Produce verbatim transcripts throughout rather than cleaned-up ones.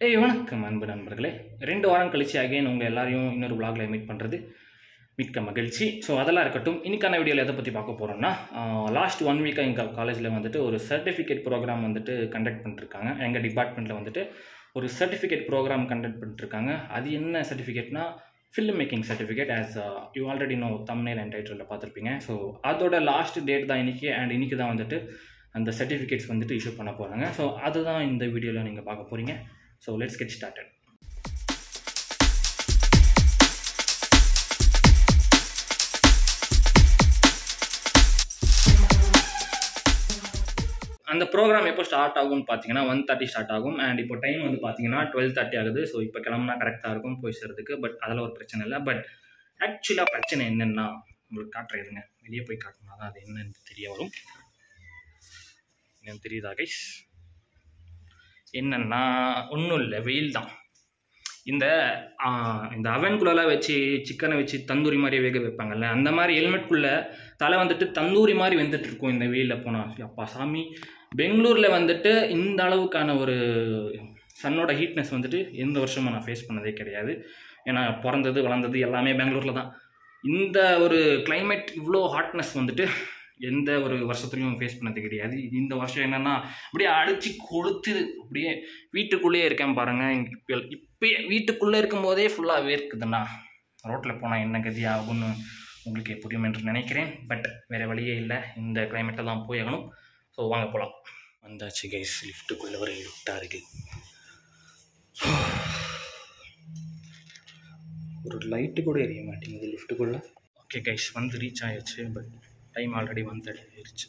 ஏய் வணக்கம் அன்பு நண்பர்களே. ரெண்டு வாரம் கழிச்சு அகைன் உங்கள் எல்லாரையும் இன்னொரு vlogல மீட் பண்ணுறது மிக்க மகிழ்ச்சி. ஸோ அதெல்லாம் இருக்கட்டும். இன்றைக்கான வீடியோவில் எதை பற்றி பார்க்க போகிறோம்னா, லாஸ்ட் ஒன் வீக்காக எங்கள் காலேஜில் வந்துட்டு ஒரு சர்டிஃபிகேட் ப்ரோக்ராம் வந்துட்டு கண்டக்ட் பண்ணிட்டுருக்காங்க. எங்கள் டிபார்ட்மெண்ட்டில் வந்துட்டு ஒரு சர்டிஃபிகேட் ப்ரோக்ராம் கண்டக்ட் பண்ணிட்டுருக்காங்க. அது என்ன சர்டிஃபிகேட்னா, film making certificate. As you already know thumbnail and டைட்டிலில் பார்த்துருப்பீங்க. ஸோ அதோட லாஸ்ட் டேட் தான் இன்றைக்கி. அண்ட் இன்றைக்கி தான் வந்துட்டு அந்த சர்டிஃபிகேட்ஸ் வந்துட்டு இஷ்யூ பண்ண போகிறாங்க. ஸோ அதுதான் இந்த வீடியோவில் நீங்கள் பார்க்க போகிறீங்க. So let's get started. அந்த ப்ரோக்ராம் எப்போ ஸ்டார்ட் ஆகும்னு பார்த்தீங்கன்னா ஒன் தேர்ட்டி ஸ்டார்ட் ஆகும். அண்ட் இப்போ டைம் வந்து பார்த்தீங்கன்னா டுவெல் தேர்ட்டி ஆகுது. ஸோ இப்போ கிளம்புனா கரெக்டாக இருக்கும் போய் சேர்றதுக்கு. பட் அதில் ஒரு பிரச்சனை இல்லை. பட் ஆக்சுவலாக பிரச்சனை என்னென்னா உங்களுக்கு காட்டுறதுங்க. வெளியே போய் காட்டினா தான் அது என்னன்னு தெரிய வரும். என்னன்னு தெரியுதா கைஸ்? என்னன்னா ஒன்றும் இல்லை, வெயில் தான். இந்த இந்த அவன்குள்ளெல்லாம் வச்சு சிக்கனை வச்சு தந்தூரி மாதிரி வேக வைப்பாங்கல்ல, அந்த மாதிரி ஹெல்மெட்குள்ளே தலை வந்துட்டு தந்தூரி மாதிரி வெந்துட்டு இருக்கும் இந்த வெயிலில் போனால். அப்பா சாமி, பெங்களூரில் வந்துட்டு இந்த அளவுக்கான ஒரு சன்னோட ஹீட்னஸ் வந்துட்டு எந்த வருஷமும் நான் ஃபேஸ் பண்ணதே கிடையாது. ஏன்னா பிறந்தது வளர்ந்தது எல்லாமே பெங்களூரில் தான். இந்த ஒரு கிளைமேட் இவ்வளோ ஹாட்னஸ் வந்துட்டு எந்த ஒரு வருஷத்துலையும் ஃபேஸ் பண்ணது கிடையாது. இந்த வருஷம் என்னென்னா அப்படியே அடித்து கொளுத்து அப்படியே வீட்டுக்குள்ளேயே இருக்கேன் பாருங்கள். இப்போ இப்போயே வீட்டுக்குள்ளே இருக்கும்போதே ஃபுல்லாக வேர்க்குதுண்ணா. ரோட்டில் போனால் என்ன கதி ஆகும்னு உங்களுக்கு புரியும் என்று நினைக்கிறேன். பட் வேறு வழியே இல்லை, இந்த கிளைமேட்டை தான் போய் ஆகணும். ஸோ வாங்க போகலாம். வந்தாச்சு கைஸ், லிஃப்ட்டுக்குள்ளே ஒரு லிஃப்டாக இருக்குது. ஒரு லைட்டு கூட எரிய மாட்டேங்குது லிஃப்ட்டுக்குள்ளே. ஓகே கைஸ், வந்து ரீச் ஆகிடுச்சு. பட் டைம் ஆல்ரெடி வந்து ஆயிடுச்சு.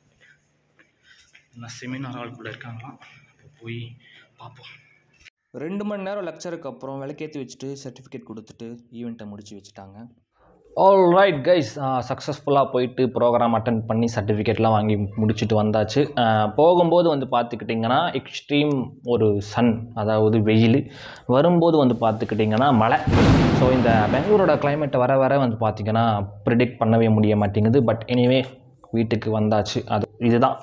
எல்லாம் செமினார் ஆளுக்குள்ளே இருக்காங்களாம். இப்போ போய் பார்ப்போம். ரெண்டு மணி நேரம் லெக்சருக்கு அப்புறம் விளக்கேற்றி வச்சுட்டு சர்டிஃபிகேட் கொடுத்துட்டு ஈவெண்ட்டை முடிச்சு வச்சுட்டாங்க. ஆல் ரைட் கைஸ், சக்ஸஸ்ஃபுல்லாக போயிட்டு ப்ரோக்ராம் அட்டன் பண்ணி சர்டிஃபிகேட்லாம் வாங்கி முடிச்சுட்டு வந்தாச்சு. போகும்போது வந்து பார்த்துக்கிட்டிங்கன்னா எக்ஸ்ட்ரீம் ஒரு சன், அதாவது வெயில். வரும்போது வந்து பார்த்துக்கிட்டிங்கன்னா மழை. ஸோ இந்த பெங்களூரோட கிளைமேட்டை வர வர வந்து பார்த்திங்கன்னா ப்ரிடிக்ட் பண்ணவே முடிய மாட்டேங்குது. பட் எனிவே வீட்டுக்கு வந்தாச்சு. அது இதுதான்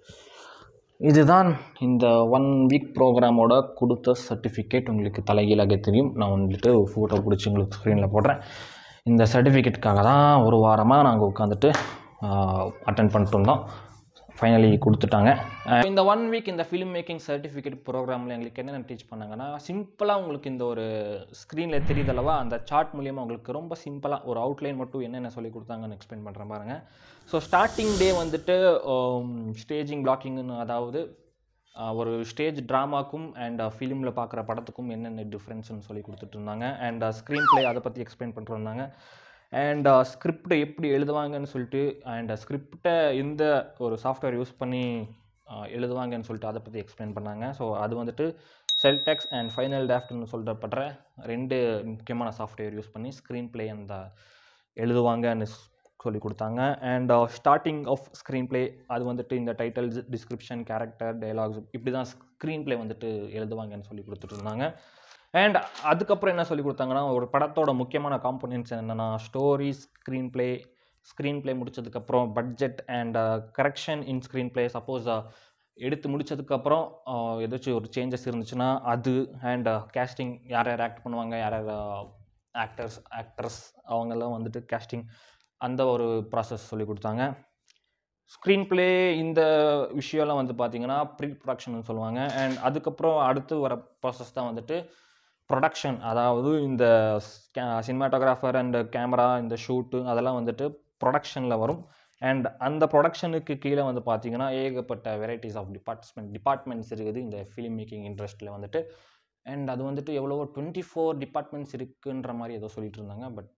இதுதான் இந்த ஒன் வீக் ப்ரோக்ராமோட கொடுத்த சர்டிஃபிகேட். உங்களுக்கு தலைகீழாக தெரியும். நான் வந்துட்டு ஃபோட்டோ பிடிச்சி உங்களுக்கு ஸ்க்ரீனில் போடுறேன். இந்த சர்டிஃபிகேட்டுக்காக தான் ஒரு வாரமாக நாங்கள் உட்காந்துட்டு அட்டன் பண்ணிட்டு இருந்தோம். ஃபைனலி கொடுத்துட்டாங்க. இந்த ஒன் வீக் இந்த ஃபிலிம் மேக்கிங் சர்டிஃபிகேட் ப்ரோக்ராமில் எங்களுக்கு என்னென்ன டீச் பண்ணாங்கன்னா, சிம்பிளாக உங்களுக்கு இந்த ஒரு ஸ்க்ரீனில் தெரியுதல்லவா, அந்த சார்ட் மூலியமாக உங்களுக்கு ரொம்ப சிம்பிளாக ஒரு அவுட்லைன் மட்டும் என்னென்ன சொல்லி கொடுத்தாங்கன்னு எக்ஸ்பிளைன் பண்ணுறேன் பாருங்கள். ஸோ ஸ்டார்டிங் டே வந்துட்டு ஸ்டேஜிங் பிளாக்கிங்னு, அதாவது ஒரு ஸ்டேஜ் ட்ராமாக்கும் அண்ட் ஃபிலிமில் பார்க்குற படத்துக்கும் என்னென்ன டிஃப்ரென்ஸ்னு சொல்லி கொடுத்துட்டு இருந்தாங்க. அண்ட் ஸ்க்ரீன் ப்ளே அதை பற்றி எக்ஸ்பிளைன் பண்ணிட்டு இருந்தாங்க. அண்ட் ஸ்கிரிப்டை எப்படி எழுதுவாங்கன்னு சொல்லிட்டு, அண்ட் ஸ்கிரிப்டை எந்த ஒரு சாஃப்ட்வேர் யூஸ் பண்ணி எழுதுவாங்கன்னு சொல்லிட்டு அதை பற்றி எக்ஸ்பிளைன் பண்ணாங்க. ஸோ அது வந்துட்டு செல்டெக்ஸ் அண்ட் ஃபைனல் டிராஃப்ட்னு சொல்லப்படுற ரெண்டு முக்கியமான சாஃப்ட்வேர் யூஸ் பண்ணி ஸ்க்ரீன் ப்ளே அந்த எழுதுவாங்கன்னு சொல்லி கொடுத்தாங்க. And starting of screenplay, அது வந்துட்டு இந்த டைட்டில்ஸ், டிஸ்கிரிப்ஷன், கேரக்டர், டைலாக்ஸ், இப்படி தான் ஸ்க்ரீன் ப்ளே வந்துட்டு எழுதுவாங்கன்னு சொல்லி கொடுத்துட்டு இருந்தாங்க. அண்ட் அதுக்கப்புறம் என்ன சொல்லி கொடுத்தாங்கன்னா, ஒரு படத்தோட முக்கியமான காம்போனன்ட்ஸ் என்னென்னா story, screenplay, screenplay முடிச்சதுக்கப்புறம் budget and correction in screenplay. Suppose எடுத்து முடித்ததுக்கப்புறம் ஏதாச்சும் ஒரு சேஞ்சஸ் இருந்துச்சுன்னா அது, அண்ட் கேஸ்டிங், யார் யார் ஆக்ட் பண்ணுவாங்க, யார் யார் ஆக்டர்ஸ் ஆக்ட்ரஸ் அவங்கெல்லாம் வந்துட்டு கேஸ்டிங், அந்த ஒரு ப்ராசஸ் சொல்லி கொடுத்தாங்க. ஸ்க்ரீன் ப்ளே இந்த விஷயம்லாம் வந்து பார்த்திங்கன்னா ப்ரீ ப்ரொடக்ஷன் சொல்லுவாங்க. அண்ட் அதுக்கப்புறம் அடுத்து வர ப்ராசஸ் தான் வந்துட்டு ப்ரொடக்ஷன். அதாவது இந்த சினிமாட்டோகிராஃபர் அண்ட் கேமரா, இந்த ஷூட்டு, அதெல்லாம் வந்துட்டு ப்ரொடக்ஷனில் வரும். அண்ட் அந்த ப்ரொடக்ஷனுக்கு கீழே வந்து பார்த்திங்கன்னா ஏகப்பட்ட வெரைட்டிஸ் ஆஃப் டிபார்ட்மெண்ட் டிபார்ட்மெண்ட்ஸ் இருக்குது இந்த ஃபிலிம் மேக்கிங் இண்டஸ்ட்ரியில் வந்துட்டு. அண்ட் அது வந்துட்டு எவ்வளவோ டுவெண்ட்டி ஃபோர் டிபார்ட்மெண்ட்ஸ் இருக்குன்ற மாதிரி ஏதோ சொல்லிட்டு இருந்தாங்க. பட்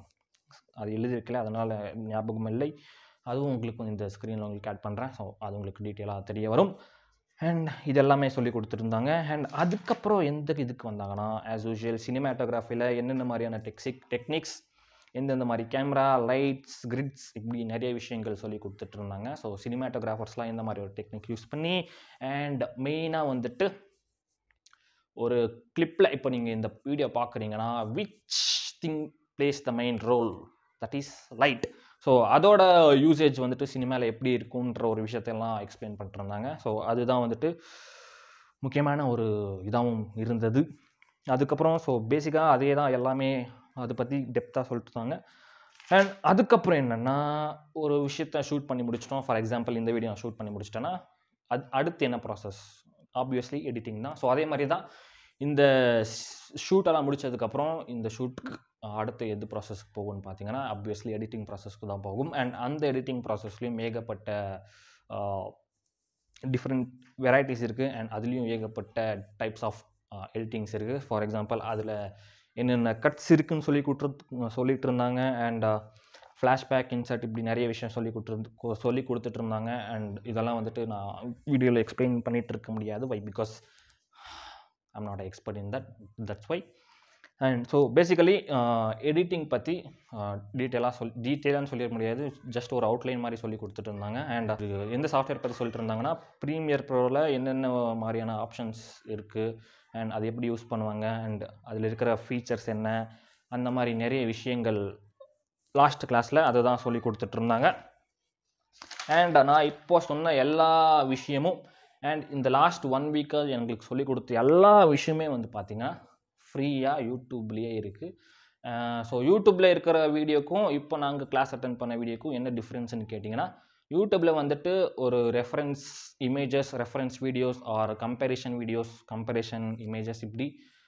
அது எழுதியிருக்கல, அதனால் ஞாபகம் இல்லை. அதுவும் உங்களுக்கு இந்த ஸ்க்ரீனில் உங்களுக்கு ஆட் பண்ணுறேன். ஸோ அது உங்களுக்கு டீட்டெயிலாக தெரிய வரும். அண்ட் இது எல்லாமே சொல்லி கொடுத்துருந்தாங்க. அண்ட் அதுக்கப்புறம் எந்த இதுக்கு வந்தாங்கன்னா, ஆஸ் யூஷுவல் சினிமாட்டோகிராஃபியில் என்னென்ன மாதிரியான டெக்ஸிக் டெக்னிக்ஸ், எந்தெந்த மாதிரி கேமரா, லைட்ஸ், கிரிட்ஸ், இப்படி நிறைய விஷயங்கள் சொல்லி கொடுத்துட்டு இருந்தாங்க. ஸோ சினிமாட்டோகிராஃபர்ஸ்லாம் எந்த மாதிரி ஒரு டெக்னிக் யூஸ் பண்ணி, அண்ட் மெயினாக வந்துட்டு ஒரு கிளிப்பில் இப்போ நீங்கள் இந்த வீடியோ பார்க்குறீங்கன்னா which thing plays the main role, that is light. So அதோட யூசேஜ் வந்துட்டு சினிமாவில் எப்படி இருக்குன்ற ஒரு விஷயத்தெல்லாம் எக்ஸ்பிளைன் பண்ணிட்டுருந்தாங்க. ஸோ அதுதான் வந்துட்டு முக்கியமான ஒரு இதாகவும் இருந்தது. அதுக்கப்புறம் ஸோ பேசிக்காக அதே தான் எல்லாமே அதை பற்றி டெப்த்தாக சொல்லிட்டுருந்தாங்க. அண்ட் அதுக்கப்புறம் என்னென்னா ஒரு விஷயத்த ஷூட் பண்ணி முடிச்சிட்டோம். ஃபார் எக்ஸாம்பிள் இந்த வீடியோ நான் ஷூட் பண்ணி முடிச்சிட்டேன்னா அது அடுத்து என்ன ப்ராசஸ்? ஆப்வியஸ்லி எடிட்டிங் தான். ஸோ அதே மாதிரி தான் இந்த ஷூட்டெல்லாம் முடித்ததுக்கப்புறம் இந்த ஷூட்டுக்கு அடுத்து எது ப்ராசஸ்க்கு போகும்னு பார்த்தீங்கன்னா ஆப்வியஸ்லி எடிட்டிங் ப்ராசஸ்க்கு தான் போகும். அண்ட் அந்த எடிட்டிங் ப்ராசஸ்லேயும் ஏகப்பட்ட டிஃப்ரெண்ட் வெரைட்டிஸ் இருக்குது. அண்ட் அதுலேயும் ஏகப்பட்ட டைப்ஸ் ஆஃப் எடிட்டிங்ஸ் இருக்குது. ஃபார் எக்ஸாம்பிள் அதில் என்னென்ன கட்ஸ் இருக்குதுன்னு சொல்லி கொடுத்து சொல்லிகிட்டு இருந்தாங்க. அண்ட் ஃப்ளாஷ்பேக் இன்சர்ட் இப்படி நிறைய விஷயம் சொல்லி கொடுத்துருந்து சொல்லி கொடுத்துட்டு இருந்தாங்க. அண்ட் இதெல்லாம் வந்துட்டு நான் வீடியோவில் எக்ஸ்பிளைன் பண்ணிகிட்டு இருக்க முடியாது. Why because I'm not expert in that that's why. And so basically editing பற்றி டீட்டெயிலாக சொல் டீட்டெயிலான்னு சொல்லிட முடியாது. ஜஸ்ட் ஒரு அவுட்லைன் மாதிரி சொல்லி கொடுத்துட்டு இருந்தாங்க. அண்ட் அது எந்த சாஃப்ட்வேர் பற்றி சொல்லிட்டு இருந்தாங்கன்னா ப்ரீமியர் ப்ரோவில் என்னென்ன மாதிரியான ஆப்ஷன்ஸ் இருக்குது அண்ட் அது எப்படி யூஸ் பண்ணுவாங்க அண்ட் அதில் இருக்கிற ஃபீச்சர்ஸ் என்ன அந்த மாதிரி நிறைய விஷயங்கள் லாஸ்ட் கிளாஸில் அதை தான் சொல்லி கொடுத்துட்ருந்தாங்க. அண்ட் நான் இப்போ சொன்ன எல்லா விஷயமும் அண்ட் இந்த லாஸ்ட் ஒன் வீக்காக எங்களுக்கு சொல்லி கொடுத்த எல்லா விஷயமே வந்து பார்த்திங்கன்னா ஃப்ரீயாக யூடியூப்லேயே இருக்குது. ஸோ யூடியூப்பில் இருக்கிற வீடியோக்கும் இப்போ நாங்கள் கிளாஸ் அட்டென்ட் பண்ண வீடியோக்கும் என்ன டிஃப்ரென்ஸ்னு கேட்டிங்கன்னா யூடியூப்பில் வந்துட்டு ஒரு reference images reference videos or comparison videos comparison images இப்படி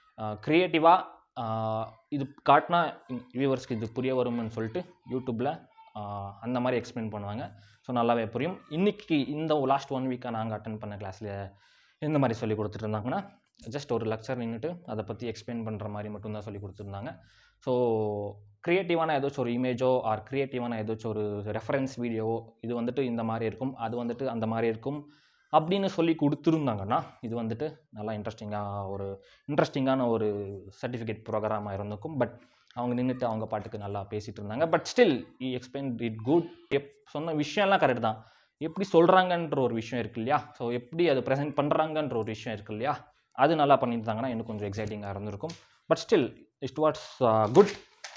க்ரியேட்டிவாக இது காட்டினா வியூவர்ஸ்க்கு இது புரிய வரும்னு சொல்லிட்டு யூடியூப்பில் அந்த மாதிரி எக்ஸ்பிளைன் பண்ணுவாங்க. ஸோ நல்லாவே புரியும். இன்றைக்கி இந்த லாஸ்ட் ஒன் வீக்காக நாங்கள் அட்டென்ட் பண்ண கிளாஸில் எந்த மாதிரி சொல்லி கொடுத்துட்டு இருந்தாங்கன்னா ஜஸ்ட் ஒரு லெக்சர் நின்றுட்டு அதை பற்றி எக்ஸ்பிளைன் பண்ணுற மாதிரி மட்டும்தான் சொல்லி கொடுத்துருந்தாங்க. ஸோ க்ரியேட்டிவான ஏதாச்சும் ஒரு இமேஜோ ஆர் க்ரியேட்டிவான ஏதாச்சும் ஒரு ரெஃபரன்ஸ் வீடியோவோ இது வந்துட்டு இந்த மாதிரி இருக்கும் அது வந்துட்டு அந்த மாதிரி இருக்கும் அப்படின்னு சொல்லி கொடுத்துருந்தாங்கன்னா இது வந்துட்டு நல்லா இன்ட்ரெஸ்டிங்காக ஒரு இன்ட்ரெஸ்டிங்கான ஒரு சர்டிஃபிகேட் ப்ரோக்ராமாக இருந்திருக்கும். பட் அவங்க நின்றுட்டு அவங்க பாட்டுக்கு நல்லா பேசிகிட்டு இருந்தாங்க. பட் ஸ்டில் இ எக்ஸ்பிளைன் இட் குட். எப் சொன்ன விஷயம்லாம் கரெக்ட் தான். எப்படி சொல்கிறாங்கன்ற ஒரு விஷயம் இருக்கு இல்லையா? ஸோ எப்படி அதை ப்ரெசென்ட் பண்ணுறாங்கன்ற ஒரு விஷயம் இருக்கு இல்லையா? அது நல்லா பண்ணியிருந்தாங்கன்னா இன்னும் கொஞ்சம் எக்ஸைட்டிங்காக இருந்திருக்கும். But still it was good.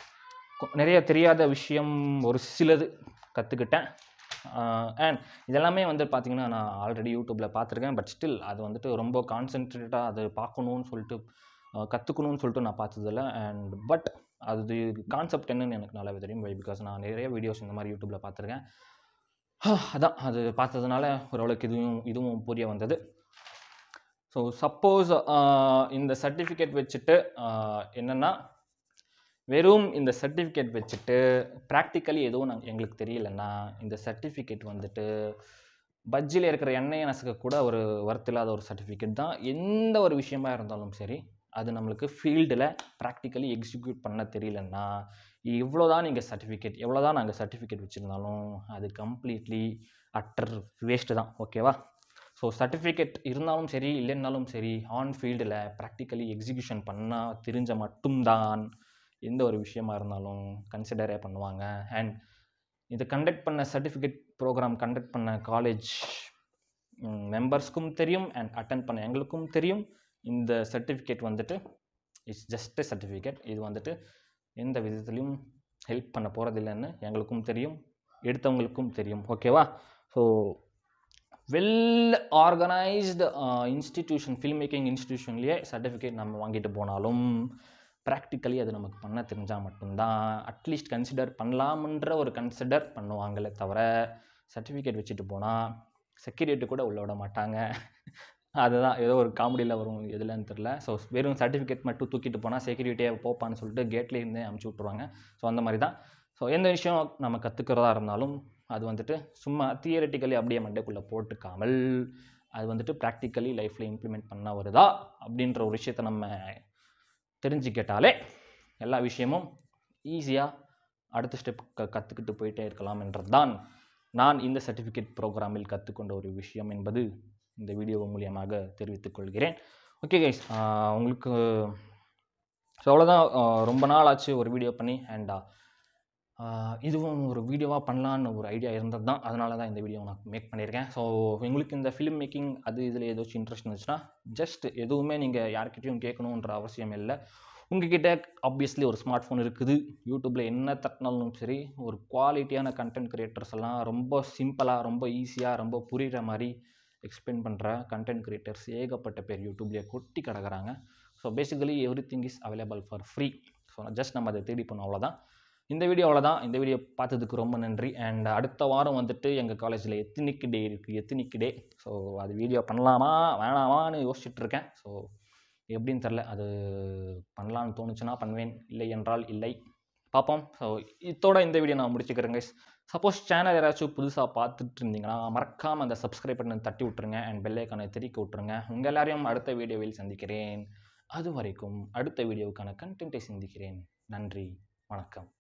நிறைய தெரியாத விஷயம் ஒரு சிலது கற்றுக்கிட்டேன். அண்ட் இதெல்லாமே வந்து பார்த்திங்கன்னா நான் ஆல்ரெடி யூடியூப்பில் பார்த்துருக்கேன். பட் ஸ்டில் அது வந்துட்டு ரொம்ப கான்சென்ட்ரேட்டாக அது பார்க்கணுன்னு சொல்லிட்டு கற்றுக்கணும்னு சொல்லிட்டு நான் பார்த்ததில்ல. அண்ட் பட் அது கான்செப்ட் என்னன்னு எனக்கு நல்லாவே தெரியும். வை பிகாஸ் நான் நிறைய வீடியோஸ் இந்த மாதிரி யூடியூப்பில் பார்த்துருக்கேன். அதான் அது பார்த்ததுனால ஓரளவுக்கு இதுவும் இதுவும் புரிய வந்தது. ஸோ சப்போஸ் இந்த சர்டிஃபிகேட் வச்சுட்டு என்னென்னா வெறும் இந்த சர்டிஃபிகேட் வச்சுட்டு ப்ராக்டிக்கலி எதுவும் நாங்கள் எங்களுக்கு தெரியலன்னா இந்த சர்டிஃபிகேட் வந்துட்டு பட்ஜில் இருக்கிற எண்ணெயை நசுக்க கூட ஒரு வர்த்தில்லாத ஒரு சர்டிஃபிகேட் தான். எந்த ஒரு விஷயமா இருந்தாலும் சரி அது நம்மளுக்கு ஃபீல்டில் ப்ராக்டிக்கலி எக்ஸிக்யூட் பண்ண தெரியலன்னா இவ்வளோ தான் நீங்கள் சர்டிஃபிகேட் எவ்வளோ தான் நாங்கள் சர்டிஃபிகேட் வச்சுருந்தாலும் அது கம்ப்ளீட்லி அட்டர் வேஸ்ட்டு தான். ஓகேவா? ஸோ சர்டிஃபிகேட் இருந்தாலும் சரி இல்லைன்னாலும் சரி ஆன் ஃபீல்டில் ப்ராக்டிக்கலி எக்ஸிக்யூஷன் பண்ணால் தெரிஞ்ச மட்டும்தான் எந்த ஒரு விஷயமா இருந்தாலும் கன்சிடரே பண்ணுவாங்க. அண்ட் இதை கண்டக்ட் பண்ண சர்டிஃபிகேட் ப்ரோக்ராம் கண்டக்ட் பண்ண காலேஜ் மெம்பர்ஸ்க்கும் தெரியும் அண்ட் அட்டென்ட் பண்ண எங்களுக்கும் தெரியும் இந்த சர்டிஃபிகேட் வந்துட்டு இட்ஸ் ஜஸ்ட் சர்டிஃபிகேட். இது வந்துட்டு எந்த விதத்துலையும் ஹெல்ப் பண்ண போகிறதில்லைன்னு எங்களுக்கும் தெரியும் எடுத்தவங்களுக்கும் தெரியும். ஓகேவா? So well organised institution film making இன்ஸ்டிடியூஷன்லேயே சர்டிஃபிகேட் நம்ம வாங்கிட்டு போனாலும் ப்ராக்டிக்கலி அது நமக்கு பண்ண தெரிஞ்சால் மட்டும்தான் அட்லீஸ்ட் கன்சிடர் பண்ணலாம்ன்ற ஒரு கன்சிடர் பண்ணுவாங்களே தவிர சர்டிஃபிகேட் வச்சுட்டு போனால் செக்யூரிட்டி கூட உள்ள விட மாட்டாங்க. அதுதான் ஏதோ ஒரு காமெடியில் வரும் எதுலன்னு தெரில. ஸோ வெறும் சர்டிஃபிகேட் மட்டும் தூக்கிட்டு போனால் செக்யூரிட்டியை போப்பான்னு சொல்லிட்டு கேட்லேருந்தே அமுச்சு விட்ருவாங்க. ஸோ அந்த மாதிரி தான். ஸோ எந்த விஷயம் நம்ம கற்றுக்கிறதா இருந்தாலும் அது வந்துட்டு சும்மா தியரிட்டிக்கலி அப்படியே மண்டைக்குள்ளே போட்டுக்காமல் அது வந்துட்டு ப்ராக்டிக்கலி லைஃப்பில் இம்ப்ளிமெண்ட் பண்ண வருதா அப்படின்ற ஒரு விஷயத்தை நம்ம தெரிஞ்சுக்கிட்டாலே எல்லா விஷயமும் ஈஸியாக அடுத்த ஸ்டெப் க கற்றுக்கிட்டு போயிட்டே இருக்கலாம் என்றது தான் நான் இந்த சர்டிஃபிகேட் ப்ரோக்ராமில் கற்றுக்கொண்ட ஒரு விஷயம் என்பது இந்த வீடியோ மூலியமாக தெரிவித்துக் கொள்கிறேன். ஓகே கைஸ், உங்களுக்கு ஸோ அவ்வளோதான். ரொம்ப நாள் ஆச்சு ஒரு வீடியோ பண்ணி. அண்ட் இதுவும் ஒரு வீடியோவாக பண்ணலான்னு ஒரு ஐடியா இருந்தது தான். அதனால தான் இந்த வீடியோ நான் மேக் பண்ணியிருக்கேன். ஸோ உங்களுக்கு இந்த ஃபிலிம் மேக்கிங் அது இதில் ஏதாச்சும் இன்ட்ரெஸ்ட் இருந்துச்சுன்னா ஜஸ்ட் எதுவுமே நீங்கள் யார்கிட்டையும் கேட்கணுன்ற அவசியம் இல்லை. உங்ககிட்ட ஆப்வியஸ்லி ஒரு ஸ்மார்ட் ஃபோன் இருக்குது. யூடியூப்பில் என்ன தட்டினாலும் சரி ஒரு குவாலிட்டியான கண்டென்ட் க்ரியேட்டர்ஸ் எல்லாம் ரொம்ப சிம்பிளாக ரொம்ப ஈஸியாக ரொம்ப புரிகிற மாதிரி எக்ஸ்பிளைன் பண்ணுற கண்டென்ட் கிரியேட்டர்ஸ் ஏகப்பட்ட பேர் யூடியூப்லேயே கொட்டி கிடக்குறாங்க. So basically everything is available for free. So just நம்ம அதை தேடி பண்ணோம், அவ்வளோதான். இந்த வீடியோ அவ்வளோதான். இந்த வீடியோ பார்த்ததுக்கு ரொம்ப நன்றி. அண்ட் அடுத்த வாரம் வந்துட்டு எங்கள் காலேஜில் எத்தனிக் டே இருக்குது, எத்தனிக் டே. ஸோ அது வீடியோ பண்ணலாமா வேணாமான்னு யோசிச்சுட்டு இருக்கேன். ஸோ எப்படின்னு தெரில, அது பண்ணலான்னு தோணுச்சுன்னா பண்ணுவேன், இல்லை என்றால் இல்லை, பார்ப்போம். ஸோ இதோட இந்த வீடியோ நான் முடிச்சுக்கிறேங்க. சப்போஸ் சேனல் யாராச்சும் புதுசாக பார்த்துட்டு இருந்தீங்கன்னா மறக்காமல் அந்த சப்ஸ்கிரைப் பண்ணி தட்டி விட்ருங்க அண்ட் பெல் ஐக்கானை திருக்கி விட்ருங்க. உங்கள் எல்லாரையும் அடுத்த வீடியோவில் சந்திக்கிறேன். அது வரைக்கும் அடுத்த வீடியோவுக்கான கண்டென்ட்டை சந்திக்கிறேன். நன்றி, வணக்கம்.